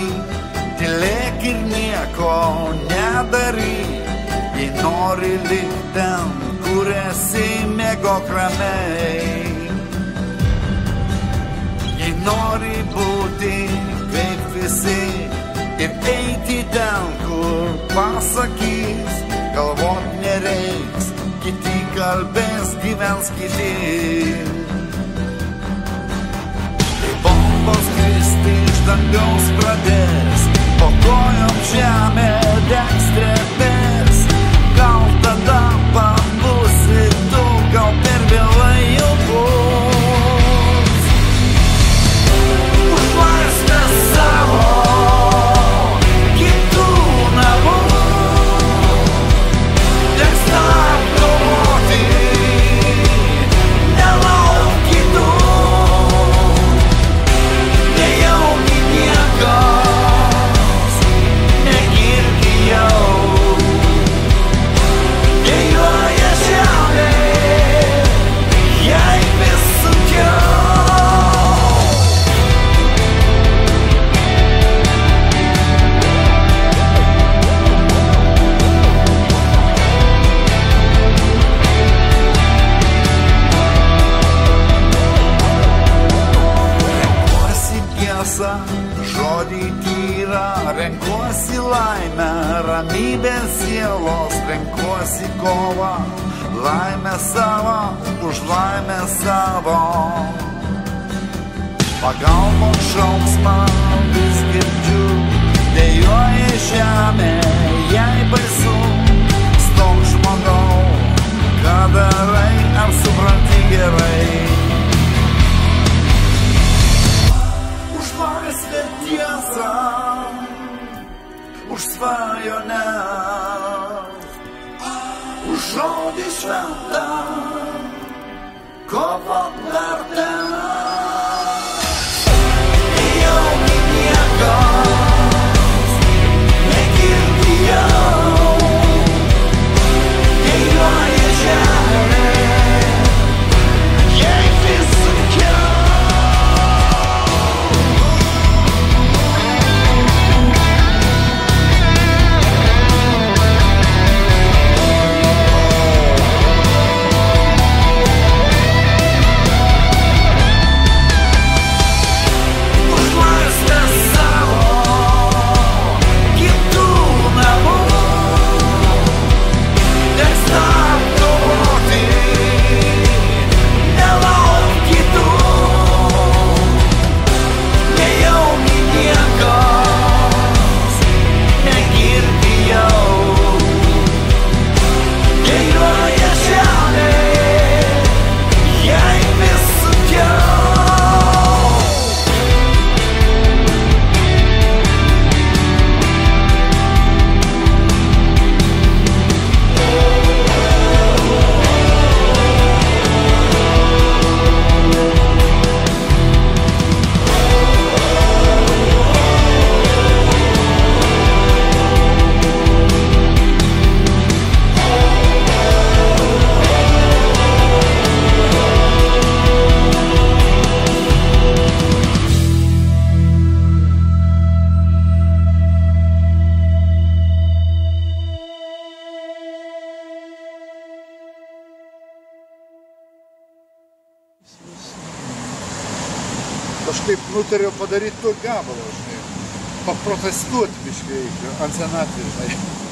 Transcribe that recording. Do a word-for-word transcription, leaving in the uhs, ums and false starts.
sakyk, tylėk ir nieko nedaryk. Jei nori likti ten, kur esi, mėgok ramiai. Jei nori būti kaip visi ir eiti ten, kur pasakys, galvot nereiks, kiti kalbės, gyvens kiti. Kai bombos kristi iš dangaus pradės, po kojom žemė degs drebės, gal tada pabusi tu, gal per vėlai jau bus. Už laisvę savo kitų namų teks tam kovoti, nelauk kitų, nejaugi niekas negirdi jau. Dejuoja žemė, jai vis sunkiau. Renkuosi tiesą, žodį tyrą, renkuosi laimę, ramybę sielos, renkuosi kovą, laimę savo, už laimę savo. Pagalbos šauksmą vis girdžiu, dejuoja žemė, jai baisu. Stok žmogau, ką darai, ar supranti gerai? Už laisvę tiesą, už svajonę, už žodį šventą, kovot vertę. Nejaugi niekas negirdi jau, dejuoja žemė, jai vis sunkiau. Kažkaip nutariau padaryti to gabalą, žinai, paprotestuoti biškai ant senatvės, žinai.